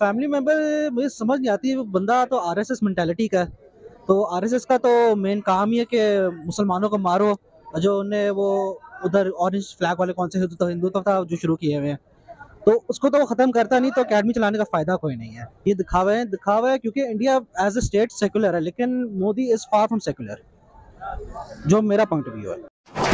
Family member मुझे समझ नहीं आती है, वो बंदा तो आरएसएस मेंटालिटी का है। तो आरएसएस का तो मेन काम ही है कि मुसलमानों को मारो। जो उन्हें वो उधर ऑरेंज फ्लैग वाले कौन से हिंदुत्व था जो शुरू किए हुए हैं, तो उसको तो वो खत्म करता नहीं, तो अकेडमी चलाने का फायदा कोई नहीं है। ये दिखावा है क्योंकि India as a state secular है, लेकिन Modi is far from secular, जो मेरा पॉइंट ऑफ व्यू है।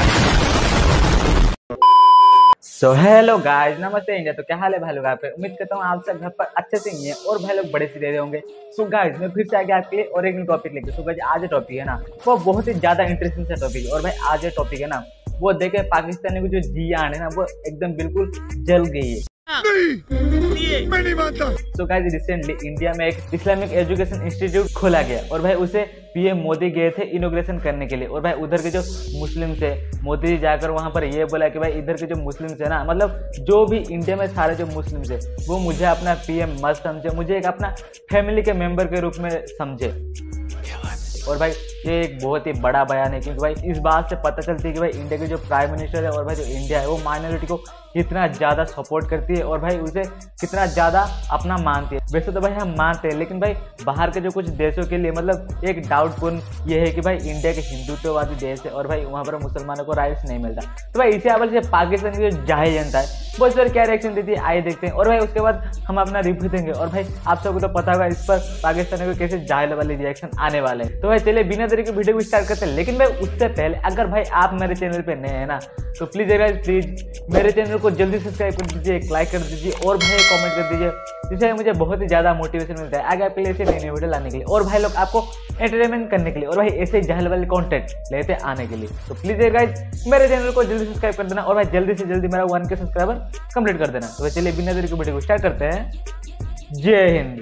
सो हेलो गाइस, नमस्ते इंडिया। तो क्या हाल है भाई लोग आपके? उम्मीद करता हूँ आप सब घर पर अच्छे से ही हैं और भाई लोग बड़े से दे रहे होंगे। सो गाइस, मैं फिर से आगे आपके लिए और एक न्यू टॉपिक लेके। सो गाइस, आज टॉपिक है ना वो बहुत ही ज्यादा इंटरेस्टिंग सा टॉपिक है। और भाई आज ये टॉपिक है ना वो देखे पाकिस्तान की जो जियान है ना वो एकदम बिल्कुल जल गई है। मैं नहीं मानता। So guys, रिसेंटली इंडिया में एक इस्लामिक एजुकेशन इंस्टीट्यूट खोला गया और भाई उसे पीएम मोदी गए थे इनॉग्रेशन करने के लिए। और भाई उधर के जो मुस्लिम थे, मोदी जी जाकर वहां पर ये बोला कि भाई इधर के जो मुस्लिम है ना, मतलब जो भी इंडिया में सारे जो मुस्लिम है वो मुझे अपना पीएम मत समझे, मुझे एक अपना फैमिली के मेंबर के रूप में समझे। और भाई ये एक बहुत ही बड़ा बयान है, क्योंकि भाई इस बात से पता चलती है कि भाई इंडिया के जो प्राइम मिनिस्टर है और भाई जो इंडिया है वो माइनॉरिटी को कितना ज़्यादा सपोर्ट करती है और भाई उसे कितना ज़्यादा अपना मानती है। वैसे तो भाई हम मानते हैं, लेकिन भाई बाहर के जो कुछ देशों के लिए मतलब एक डाउटफुल ये है कि भाई इंडिया के हिंदुत्ववादी देश है और भाई वहाँ पर मुसलमानों को राइट्स नहीं मिलता। तो भाई इसी हवाले से पाकिस्तान की जो जाहिर जनता है वो इस पर क्या रिएक्शन देती है, आइए देखते हैं। और भाई उसके बाद हम अपना रिव्यू देंगे। और भाई आप सबको तो पता होगा इस पर पाकिस्तान को कैसे जाहिल वाले रिएक्शन आने वाले हैं। तो भाई चलिए बिना देरी के वीडियो को स्टार्ट करते हैं। लेकिन भाई उससे पहले अगर भाई आप मेरे चैनल पे नए हैं ना तो प्लीज मेरे चैनल को जल्दी सब्सक्राइब कर दीजिए, एक लाइक कर दीजिए और भाई कमेंट कर दीजिए, जिससे मुझे बहुत ही ज्यादा मोटिवेशन मिलता है आगे आपके लिए ऐसे नई वीडियो लाने के लिए और भाई लोग आपको एंटरटेनमेंट करने के लिए और भाई ऐसे जाहिल वाले कंटेंट लेते आने के लिए। तो प्लीज गाइस मेरे चैनल को जल्दी सब्सक्राइब कर देना और भाई जल्दी से जल्दी मेरा 1K सब्सक्राइबर कंप्लीट कर देना। तो चलिए बिना देरी के वीडियो को स्टार्ट करते हैं। जय हिंद।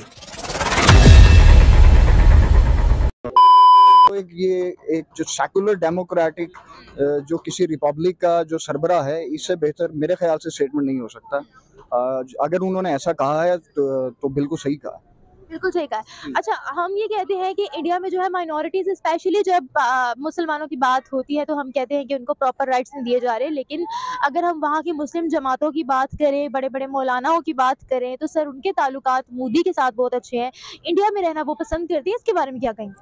तो एक जो सेकुलर डेमोक्रेटिक जो किसी रिपब्लिक का जो सरबराह है, इससे बेहतर मेरे ख्याल से स्टेटमेंट नहीं हो सकता। अगर उन्होंने ऐसा कहा है तो बिल्कुल सही कहा। बिल्कुल सही कहा। अच्छा, हम ये कहते हैं कि इंडिया में जो है माइनॉरिटीज स्पेशली जब मुसलमानों की बात होती है तो हम कहते हैं कि उनको प्रॉपर राइट्स नहीं दिए जा रहे। लेकिन अगर हम वहाँ की मुस्लिम जमातों की बात करें, बड़े बड़े मौलानाओं की बात करें, तो सर उनके ताल्लुकात मोदी के साथ बहुत अच्छे हैं। इंडिया में रहना वो पसंद करती है। इसके बारे में क्या कहेंगे?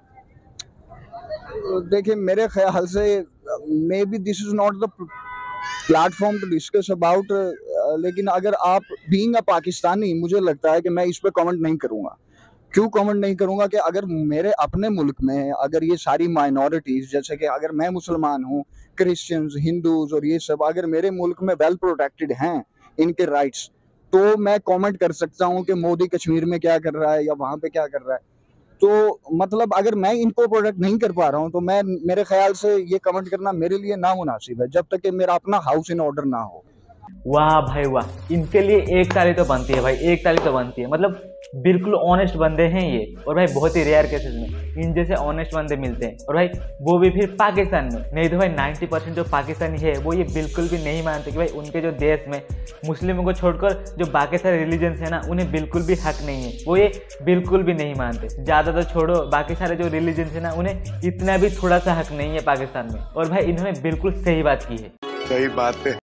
देखिए, मेरे ख्याल से maybe this is not the platform to discuss about, लेकिन अगर आप बीइंग अ पाकिस्तानी, मुझे लगता है कि मैं इस पर कमेंट नहीं करूँगा। क्यों कमेंट नहीं करूँगा कि अगर मेरे अपने मुल्क में अगर ये सारी माइनॉरिटीज़, जैसे कि अगर मैं मुसलमान हूँ, क्रिश्चियंस, हिंदूज और ये सब अगर मेरे मुल्क में वेल प्रोटेक्टेड हैं इनके राइट्स, तो मैं कमेंट कर सकता हूँ कि मोदी कश्मीर में क्या कर रहा है या वहाँ पे क्या कर रहा है। तो मतलब अगर मैं इनको प्रोटेक्ट नहीं कर पा रहा हूँ तो मेरे ख्याल से ये कमेंट करना मेरे लिए नामुनासिब है, जब तक कि मेरा अपना हाउस इन ऑर्डर ना हो। वाह भाई वाह, इनके लिए एक ताली तो बनती है भाई, एक ताली तो बनती है। मतलब बिल्कुल ऑनेस्ट बंदे हैं ये। और भाई बहुत ही रेयर केसेस में इन जैसे ऑनेस्ट बंदे मिलते हैं और भाई वो भी फिर पाकिस्तान में। नहीं तो भाई 90% जो पाकिस्तानी है वो ये बिल्कुल भी नहीं मानते कि भाई उनके जो देश में मुस्लिमों को छोड़कर जो बाकी सारे रिलीजन्स है ना उन्हें बिल्कुल भी हक नहीं है, वो ये बिल्कुल भी नहीं मानते। ज़्यादा तो छोड़ो, बाकी सारे जो रिलीजन्स है ना उन्हें इतना भी थोड़ा सा हक नहीं है पाकिस्तान में। और भाई इन्होंने बिल्कुल सही बात की है। सही बात है।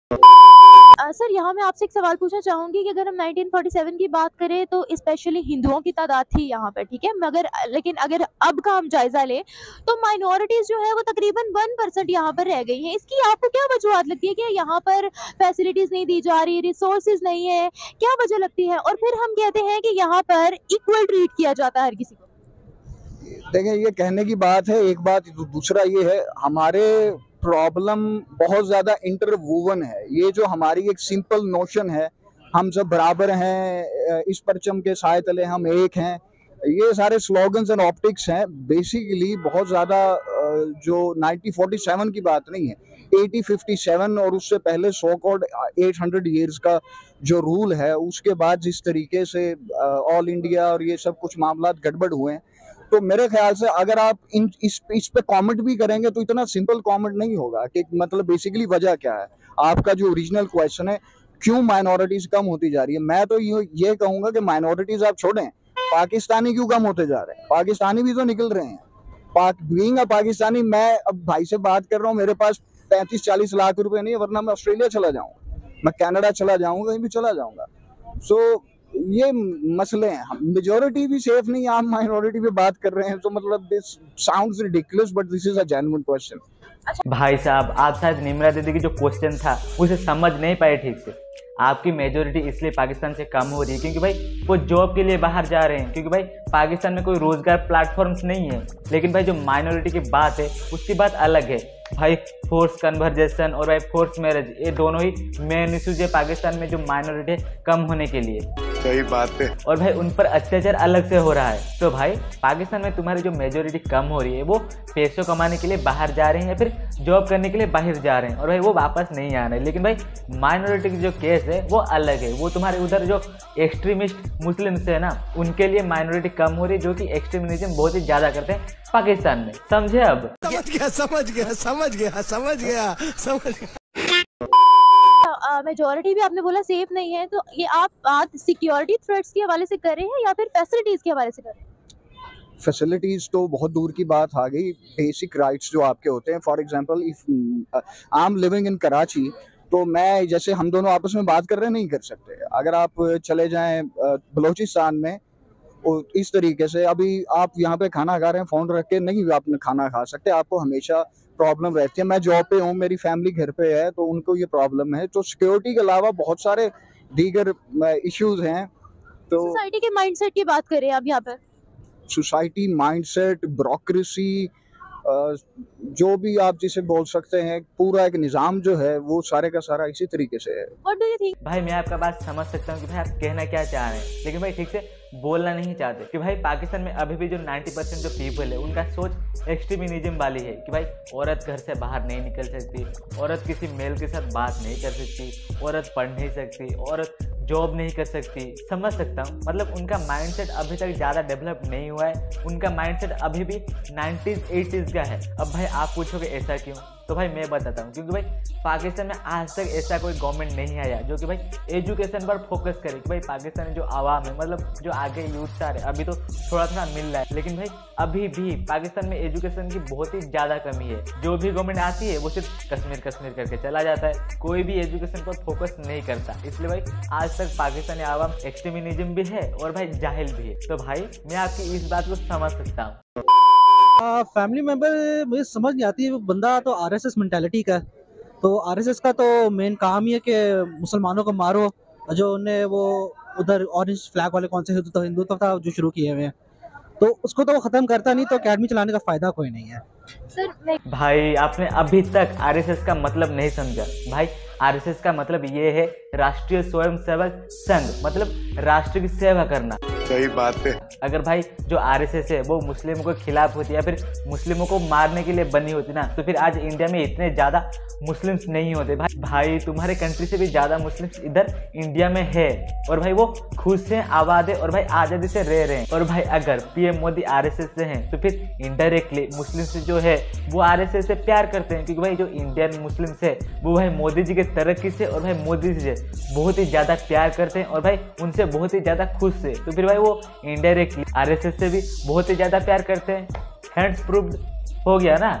सर, यहाँ मैं आपसे एक सवाल पूछना चाहूंगी कि अगर हम 1947 की बात करें तो स्पेशली हिंदुओं की तादाद थी यहाँ पर, ठीक है, मगर लेकिन अगर अब का हम जायजा लें तो माइनॉरिटीज जो है वो तकरीबन 1% यहाँ पर रह गई हैं। इसकी आपको क्या वजूहत लगती है कि यहाँ पर फैसिलिटीज नहीं दी जा रही, रिसोर्सेज नहीं है, क्या वजह लगती है? और फिर हम कहते हैं कि यहाँ पर इक्वल ट्रीट किया जाता है हर किसी को। देखिए, ये कहने की बात है एक बात, दूसरा ये है हमारे प्रॉब्लम बहुत ज़्यादा इंटरवूवन है। ये जो हमारी एक सिंपल नोशन है, हम सब बराबर हैं, इस परचम के साए तले हम एक हैं, ये सारे स्लोगन्स एंड ऑप्टिक्स हैं। बेसिकली बहुत ज़्यादा जो 1947 की बात नहीं है, 1857 और उससे पहले सो कॉल्ड 800 ईयर्स का जो रूल है, उसके बाद जिस तरीके से ऑल इंडिया और ये सब कुछ मामला गड़बड़ हुए हैं, तो मेरे ख्याल से अगर आप इस पे कमेंट भी करेंगे तो इतना सिंपल कमेंट नहीं होगा कि मतलब बेसिकली वजह क्या है। आपका जो ओरिजिनल क्वेश्चन है क्यों माइनॉरिटीज कम होती जा रही है, मैं तो ये कहूंगा कि माइनॉरिटीज आप छोड़ें, पाकिस्तानी क्यों कम होते जा रहे हैं? पाकिस्तानी भी तो निकल रहे हैं। बीइंग अ पाकिस्तानी, मैं अब भाई से बात कर रहा हूँ, मेरे पास 35-40 लाख रुपए नहीं है, वरना मैं ऑस्ट्रेलिया चला जाऊंगा, मैं कनाडा चला जाऊंगा, कहीं भी चला जाऊंगा। सो ये मसले हैं। मेजोरिटी भी सेफ नहीं, आप माइनॉरिटी पे बात कर रहे हैं, तो मतलब this sounds ridiculous but this is a genuine question. भाई साहब, आप शायद निम्रा दीदी की जो क्वेश्चन था उसे समझ नहीं पाए ठीक से। आपकी मेजोरिटी इसलिए पाकिस्तान से कम हो रही है क्योंकि भाई वो जॉब के लिए बाहर जा रहे हैं, क्योंकि भाई पाकिस्तान में कोई रोजगार प्लेटफॉर्म्स नहीं है। लेकिन भाई जो माइनॉरिटी की बात है उसकी बात अलग है भाई। फोर्स कन्वर्जेशन और भाई फोर्स मैरिज, ये दोनों ही मेन इश्यूज है पाकिस्तान में जो माइनॉरिटी है कम होने के लिए। सही बात है। और भाई उन पर अत्याचार अलग से हो रहा है। तो भाई पाकिस्तान में तुम्हारी जो मेजोरिटी कम हो रही है वो पैसों कमाने के लिए बाहर जा रहे हैं या फिर जॉब करने के लिए बाहर जा रहे हैं और भाई वो वापस नहीं आ रहे हैं। लेकिन भाई माइनॉरिटी की जो केस है वो अलग है। वो तुम्हारे उधर जो एक्सट्रीमिस्ट मुस्लिम्स है ना, उनके लिए माइनॉरिटी कम हो रही है, जो कि एक्सट्रीमिज्म बहुत ही ज़्यादा करते हैं पाकिस्तान में। समझे? अब समझ गया। मेजोरिटी भी आपने बोला सेफ नहीं है, तो ये आप बात सिक्योरिटी थ्रेट्स के हवाले से कर रहे हैं या फिर फैसिलिटीज के हवाले से कर रहे हैं? फैसिलिटीज तो बहुत दूर की बात आ गई, बेसिक राइट्स जो आपके होते हैं। For example if I am living in Karachi, तो मैं जैसे हम दोनों आपस में बात कर रहे हैं नहीं कर सकते। अगर आप चले जाएं बलूचिस्तान में और इस तरीके से, अभी आप यहाँ पे खाना खा रहे हैं फोन रख के, नहीं आप खाना खा सकते, आपको हमेशा प्रॉब्लम रहती है। मैं जॉब पे हूँ, मेरी फैमिली घर पे है, तो उनको ये प्रॉब्लम है। तो सिक्योरिटी के अलावा बहुत सारे दीगर इश्यूज हैं। तो सोसाइटी के माइंडसेट की बात करें आप यहाँ पर? सोसाइटी माइंडसेट, ब्यूरोक्रेसी, जो भी आप जिसे बोल सकते हैं, पूरा एक निज़ाम जो है वो सारे का सारा इसी तरीके से है। What do you think? भाई मैं आपका बात समझ सकता हूँ कि भाई आप कहना क्या चाह रहे हैं, लेकिन भाई ठीक से बोलना नहीं चाहते। कि भाई पाकिस्तान में अभी भी जो 90% जो पीपल है उनका सोच एक्सट्रीमिज्म वाली है कि भाई औरत घर से बाहर नहीं निकल सकती, औरत किसी मेल के साथ बात नहीं कर सकती, औरत पढ़ नहीं सकती, औरत जॉब नहीं कर सकती। समझ सकता हूँ, मतलब उनका माइंडसेट अभी तक ज़्यादा डेवलप नहीं हुआ है। उनका माइंडसेट अभी भी 90s 80s का है। अब भाई आप पूछोगे ऐसा क्यों, तो भाई मैं बताता हूँ। क्योंकि भाई पाकिस्तान में आज तक ऐसा कोई गवर्नमेंट नहीं आया जो कि भाई एजुकेशन पर फोकस करे। कि भाई पाकिस्तान में जो आवाम है, मतलब जो आगे यूथ आ रहे हैं, अभी तो थोड़ा थोड़ा मिल रहा है, लेकिन भाई अभी भी पाकिस्तान में एजुकेशन की बहुत ही ज़्यादा कमी है। जो भी गवर्नमेंट आती है वो सिर्फ कश्मीर कश्मीर करके चला जाता है, कोई भी एजुकेशन पर फोकस नहीं करता। इसलिए भाई आज तक पाकिस्तानी आवाम एक्सट्रीमिज्म भी है और भाई जाहिल भी है। तो भाई मैं आपकी इस बात को समझ सकता हूँ। फैमिली मेंबर मुझे समझ नहीं आती है। वो बंदा तो आरएसएस मेंटालिटी का है, तो आरएसएस का तो मेन काम ही है कि मुसलमानों को मारो। जो उन्हें वो उधर ऑरेंज फ्लैग वाले कौन से हिंदुत्व था जो शुरू किए हुए हैं, तो उसको तो वो ख़त्म करता नहीं, तो अकेडमी चलाने का फ़ायदा कोई नहीं है। सर भाई आपने अभी तक आरएसएस का मतलब नहीं समझा। भाई आरएसएस का मतलब ये है राष्ट्रीय स्वयंसेवक संघ, मतलब राष्ट्र की सेवा करना। सही बात है। अगर भाई जो आरएसएस है वो मुस्लिमों के खिलाफ होती या फिर मुस्लिमों को मारने के लिए बनी होती ना, तो फिर आज इंडिया में इतने ज़्यादा मुस्लिम्स नहीं होते। भाई तुम्हारे कंट्री से भी ज़्यादा मुस्लिम्स इधर इंडिया में है और भाई वो खुद से आबाद है और भाई आज़ादी से रह रहे हैं। और भाई अगर पीएम मोदी आरएसएस से हैं तो फिर इनडायरेक्टली मुस्लिम्स जो है वो आरएसएस से प्यार करते हैं, क्योंकि भाई जो इंडियन मुस्लिम्स है वो भाई मोदी जी के तरक्की से और भाई मोदी जी से बहुत ही ज़्यादा प्यार करते हैं और भाई उनसे बहुत ही ज़्यादा खुश है। तो फिर भाई वो इनडायरेक्टली आरएसएस से भी बहुत ही ज़्यादा प्यार करते हैं। हैंड्स प्रूव्ड हो गया ना।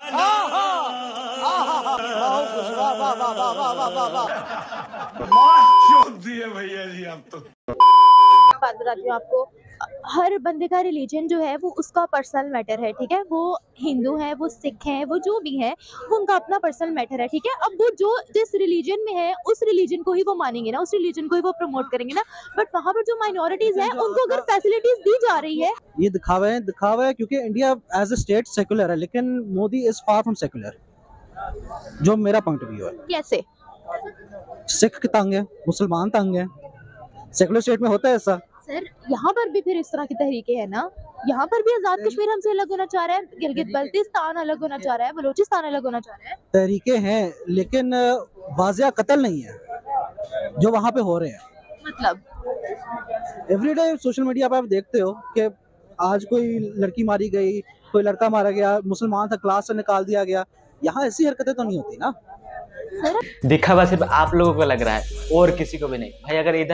भैया जी आप तो बात बताती हूँ आपको, हर बंदे का रिलीजन जो है वो उसका पर्सनल मैटर है, ठीक है। वो हिंदू है, वो सिख है, वो जो भी है वो उनका अपना पर्सनल मैटर है, ठीक है। अब वो जो जिस रिलीजन में है उस रिलीजन को ही वो मानेंगे ना, उस रिलीजन को ही वो प्रमोट करेंगे ना। बट वहाँ पर जो माइनॉरिटीज हैं उनको अगर फैसिलिटीज दी जा रही है, ये दिखावा है क्योंकि India as a state secular है, लेकिन Modi is far from secular, जो मेरा पॉइंट ऑफ व्यू है। कैसे? सिख तंग है, मुसलमान तंग है, सेकुलर स्टेट में होता है ऐसा। सर यहाँ पर भी फिर इस तरह की तहरीकें हैं ना, यहाँ पर भी आजाद कश्मीर हमसे अलग होना चाह रहा है, गिलगित बल्तिस्तान अलग होना चाह रहा है, बलूचिस्तान अलग होना चाह रहा है। तहरीके हैं लेकिन वाजिया कत्ल नहीं है जो वहाँ पे हो रहे हैं। मतलब एवरीडे सोशल मीडिया पे आप देखते हो कि आज कोई लड़की मारी गई, कोई लड़का मारा गया, मुसलमान था क्लास से निकाल दिया गया। यहाँ ऐसी हरकतें तो नहीं होती ना। दिखावा सिर्फ आप लोगों को लग रहा है और किसी को भी नहीं। भाई अगर इधर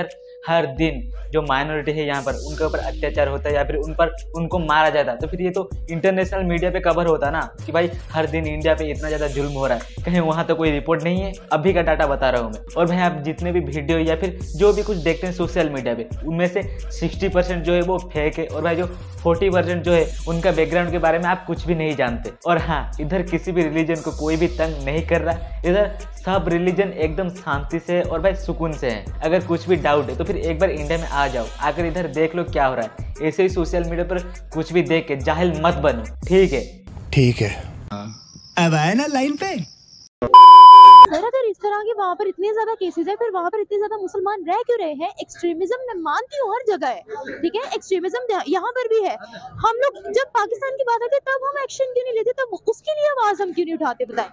हर दिन जो माइनॉरिटी है यहाँ पर उनके ऊपर अत्याचार होता है या फिर उनको मारा जाता है, तो फिर ये तो इंटरनेशनल मीडिया पे कवर होता ना कि भाई हर दिन इंडिया पे इतना ज़्यादा जुल्म हो रहा है, कहीं वहाँ तो कोई रिपोर्ट नहीं है। अभी का डाटा बता रहा हूँ मैं। और भाई आप जितने भी वीडियो या फिर जो भी कुछ देखते हैं सोशल मीडिया पे, उनमें से 60% जो है वो फेक है, और भाई जो 40% जो है उनका बैकग्राउंड के बारे में आप कुछ भी नहीं जानते। और हाँ, इधर किसी भी रिलीजन को कोई भी तंग नहीं कर रहा, इधर सब रिलीजन एकदम शांति से और भाई सुकून से है। अगर कुछ भी डाउट है तो फिर एक बार इंडिया में आ जाओ, आकर इधर देख लो क्या हो रहा है। ऐसे ही सोशल मीडिया पर कुछ भी देख के जाहिल मत बनो, ठीक है? ठीक है, अब आए ना लाइन पे। सर अगर इस तरह के वहाँ पर इतने ज्यादा केसेस है, फिर वहाँ पर इतने ज्यादा मुसलमान रह क्यों रहे हैं? एक्सट्रीमिज्म मैं मानती हूँ हर जगह है, ठीक है, एक्सट्रीमिज्म यहाँ पर भी है। हम लोग जब पाकिस्तान की बात आती है तब हम एक्शन क्यों नहीं लेते, तब उसके लिए आवाज हम क्यों नहीं उठाते? बताएं।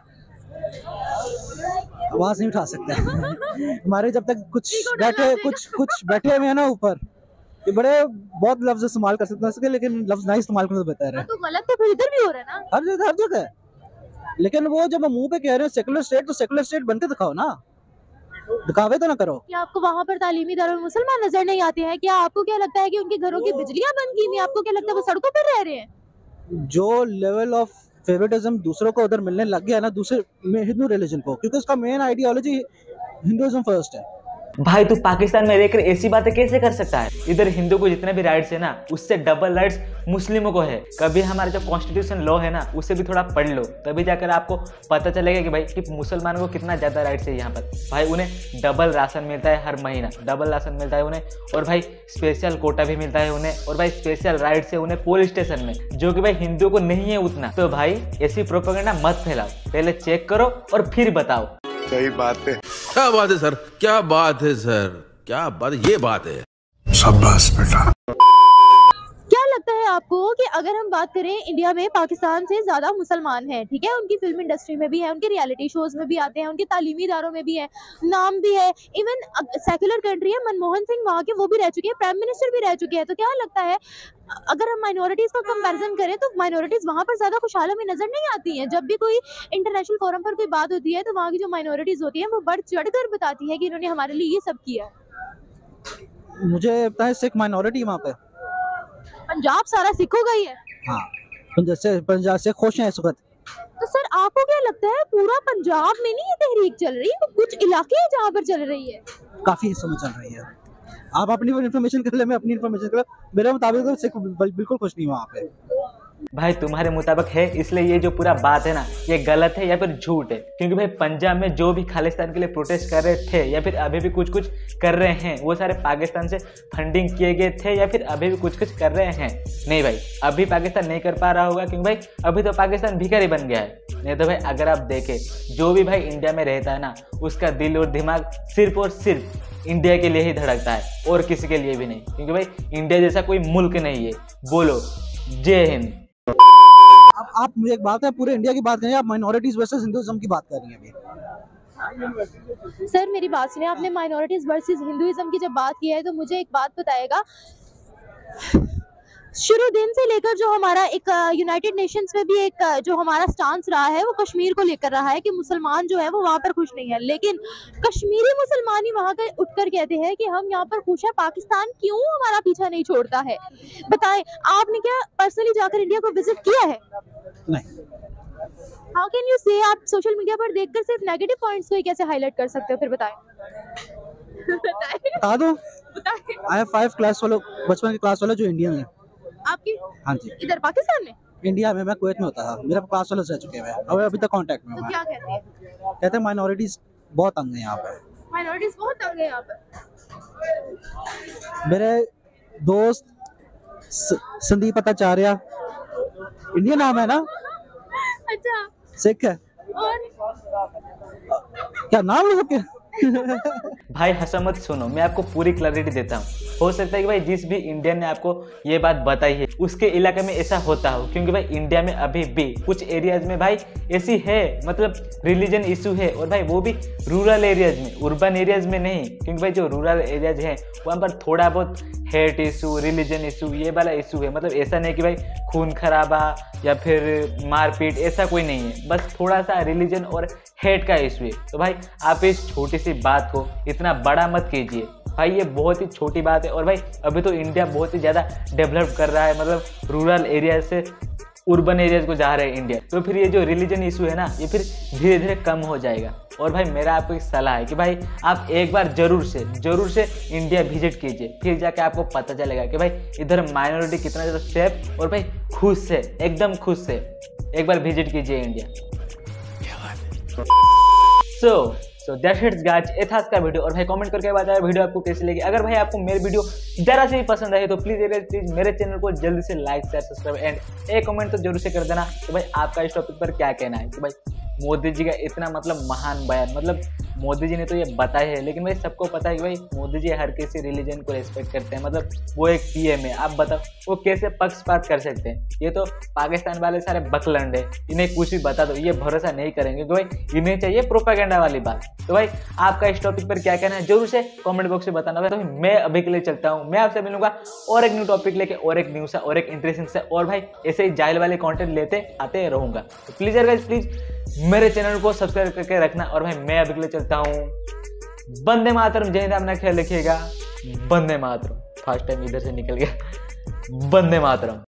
आवाज नहीं उठा सकते हमारे जब तक कुछ बैठे हुए हैं ना ऊपर, ये बड़े बहुत लफ्ज इस्तेमाल कर सकते हैं, लेकिन लफ्ज नहीं इस्तेमाल करना बेहतर है। तो गलत तो फिर इधर भी हो रहा है ना, हर जगह। लेकिन वो जब मुंह पे कह रहे हो सेकुलर स्टेट, तो सेकुलर स्टेट बनते दिखाओ ना, दिखावे तो ना करो। क्या आपको वहाँ पर तालीमी इदारों में मुसलमान नजर नहीं आते हैं? क्या आपको क्या लगता है कि उनके घरों की बिजलियां बंद की हुई? आपको क्या लगता है वो सड़कों पर रह रहे हैं? जो लेवल ऑफ फेवरेटिज्म दूसरों को उधर मिलने लग गया ना, दूसरे में हिंदू रिलीजन को, क्योंकि उसका मेन आइडियोलॉजी हिंदुइज्म फर्स्ट है। भाई तू पाकिस्तान में रहकर ऐसी बातें कैसे कर सकता है? इधर हिंदू को जितने भी राइट्स है ना, उससे डबल राइट्स मुस्लिमों को है। कभी हमारा जो कॉन्स्टिट्यूशन लॉ है ना, उसे भी थोड़ा पढ़ लो, तभी जाकर आपको पता चलेगा कि भाई कि मुसलमानों को कितना ज़्यादा राइट्स है यहाँ पर। भाई उन्हें डबल राशन मिलता है हर महीना, डबल राशन मिलता है उन्हें, और भाई स्पेशल कोटा भी मिलता है उन्हें, और भाई स्पेशल राइट्स है उन्हें पुलिस स्टेशन में, जो कि भाई हिंदुओं को नहीं है उतना। तो भाई ऐसी प्रोपेगेंडा मत फैलाओ, पहले चेक करो और फिर बताओ। सही बात है। क्या बात है सर, क्या बात है सर, क्या बात, ये बात है। शाबाश बेटा। क्या लगता है आपको कि अगर हम बात करें इंडिया में पाकिस्तान से ज्यादा मुसलमान हैं, ठीक है, उनकी फिल्म इंडस्ट्री में भी है, उनके रियलिटी शोज में भी आते हैं, उनके तालीमी इदारों में भी है, नाम भी है, इवन सेक्युलर कंट्री है, मनमोहन सिंह वहाँ के वो भी रह चुके हैं, प्राइम मिनिस्टर भी रह चुके हैं। तो क्या लगता है अगर हम माइनॉरिटीज का कंपैरिजन करें तो माइनॉरिटीज वहाँ पर ज्यादा खुशहाल हमें नजर नहीं आती हैं? जब भी कोई इंटरनेशनल फोरम पर कोई बात होती है तो वहाँ की जो माइनॉरिटीज होती हैं वो बढ़ चढ़कर बताती है कि इन्होंने हमारे लिए ये सब किया है। मुझे पता है सिख माइनॉरिटी वहाँ पे, पंजाब सारा सिखों का ही है। हाँ, पंजाब से खुश हैं इस वक्त। तो सर आपको क्या लगता है पूरा पंजाब में नहीं ये तहरीक चल रही है, कुछ इलाके हैं जहाँ पर चल रही है? काफी हिस्सों में चल रही है। आप अपनी इन्फॉर्मेशन कर ले, मैं अपनी इन्फॉर्मेशन कर ले, मेरे मुताबिक तो सिख बिल्कुल खुश नहीं वहाँ पे। भाई तुम्हारे मुताबिक है, इसलिए ये जो पूरा बात है ना, ये गलत है या फिर झूठ है। क्योंकि भाई पंजाब में जो भी खालिस्तान के लिए प्रोटेस्ट कर रहे थे या फिर अभी भी कुछ कर रहे हैं, वो सारे पाकिस्तान से फंडिंग किए गए थे या फिर अभी भी कुछ कर रहे हैं? नहीं भाई, अभी पाकिस्तान नहीं कर पा रहा होगा, क्योंकि भाई अभी तो पाकिस्तान भिखारी बन गया है। नहीं तो भाई अगर आप देखें, जो भी भाई इंडिया में रहता है ना, उसका दिल और दिमाग सिर्फ और सिर्फ इंडिया के लिए ही धड़कता है, और किसी के लिए भी नहीं। क्योंकि भाई इंडिया जैसा कोई मुल्क नहीं है। बोलो जय हिंद। अब आप मुझे एक बात है, पूरे इंडिया की बात करें, आप माइनॉरिटीज वर्सेस हिंदुइज्म की बात कर रही हैं अभी। सर मेरी बात सुनिए, आपने माइनॉरिटीज वर्सेस हिंदुइज्म की जब बात की है तो मुझे एक बात बताएगा, शुरू दिन से लेकर जो हमारा एक यूनाइटेड नेशंस में भी एक जो हमारा स्टांस रहा है वो कश्मीर को लेकर रहा है कि मुसलमान जो है वो वहाँ पर खुश नहीं है, लेकिन कश्मीरी मुसलमान ही वहाँ कर उठकर कहते हैं कि हम यहाँ पर खुश है, पाकिस्तान क्यों हमारा पीछा नहीं छोड़ता है? बताएं, आपने क्या पर्सनली जाकर इंडिया को विजिट किया है? नहीं। हाउ कैन यू से, आप सोशल मीडिया पर देखकर सिर्फ नेगेटिव पॉइंट्स को ही कैसे हाईलाइट कर सकते हो? फिर बताएं। बता दो। आई हैव 5 क्लास वालों, बचपन के क्लास वाले जो इंडियन है। आपकी? हाँ जी। इधर पाकिस्तान में? इंडिया में, मैं कुवैत में होता था, मेरा क्लास वाले रह चुके हैं और अभी तक कांटेक्ट में तो हूं। क्या कहते हैं? कहते हैं माइनॉरिटीज बहुत तंग है यहाँ पे। माइनॉरिटीज बहुत तंग है यहाँ पर। मेरे दोस्त संदीप भट्टाचार्य, इंडियन नाम है ना? अच्छा। सिख है। और क्या नाम है सबके? भाई हंसा मत, सुनो, मैं आपको पूरी क्लैरिटी देता हूँ। हो सकता है कि भाई जिस भी इंडियन ने आपको ये बात बताई है उसके इलाके में ऐसा होता हो, क्योंकि भाई इंडिया में अभी भी कुछ एरियाज में भाई ऐसी है, मतलब रिलीजन इशू है, और भाई वो भी रूरल एरियाज में, urban एरियाज में नहीं। क्योंकि भाई जो रूरल एरियाज हैं वहाँ पर थोड़ा बहुत हेट इशू, रिलीजन इशू, ये वाला इशू है। मतलब ऐसा नहीं कि भाई खून खराबा या फिर मारपीट, ऐसा कोई नहीं है, बस थोड़ा सा रिलीजन और हेट का इशू है। तो भाई आप इस छोटी सी बात को इतना बड़ा मत कीजिए। भाई ये बहुत ही छोटी बात है। और भाई अभी तो इंडिया बहुत ही ज़्यादा डेवलप कर रहा है, मतलब रूरल एरिया से अर्बन एरियाज को जा रहे हैं इंडिया। तो फिर ये जो रिलीजन इशू है ना, ये फिर धीरे धीरे कम हो जाएगा। और भाई मेरा आपको एक सलाह है कि भाई आप एक बार जरूर से इंडिया विजिट कीजिए, फिर जाके आपको पता चलेगा कि भाई इधर माइनॉरिटी कितना ज़्यादा सेफ और भाई खुश है, एकदम खुश है। एक बार विजिट कीजिए India. So that's it guys, ये था आज का वीडियो। और भाई कमेंट करके बताया वीडियो आपको कैसी लगी। अगर भाई आपको मेरी वीडियो जरा से भी पसंद आई तो प्लीज मेरे चैनल को जल्दी से लाइक शेयर सब्सक्राइब एंड एक कमेंट तो जरूर से कर देना कि भाई आपका इस टॉपिक पर क्या कहना है। कि भाई मोदी जी का इतना मतलब महान बयान, मतलब मोदी जी ने तो ये बताया है, लेकिन भाई सबको पता है कि भाई मोदी जी हर किसी रिलीजन को रेस्पेक्ट करते हैं, मतलब वो एक पीएम है। आप बताओ वो कैसे पक्षपात कर सकते हैं? ये तो पाकिस्तान वाले सारे बकलंड है, इन्हें कुछ भी बता दो ये भरोसा नहीं करेंगे, तो भाई इन्हें चाहिए प्रोपेगेंडा वाली बात। तो भाई आपका इस टॉपिक पर क्या कहना है जरूर से कमेंट बॉक्स में बताना। तो मैं अभी के लिए चलता हूँ, मैं आपसे मिलूंगा और एक न्यू टॉपिक लेके, और एक न्यूज़ और एक इंटरेस्टिंग से, और भाई ऐसे ही जाइल वाले कंटेंट लेते आते रहूंगा। तो प्लीज यार गाइस, प्लीज मेरे चैनल को सब्सक्राइब करके रखना। और भाई मैं अभी के लिए चलता हूँ। वंदे मातरम। जय हिंद, अपना ख्याल रखिएगा। वंदे मातरम। फर्स्ट टाइम इधर से निकल गया। वंदे मातरम।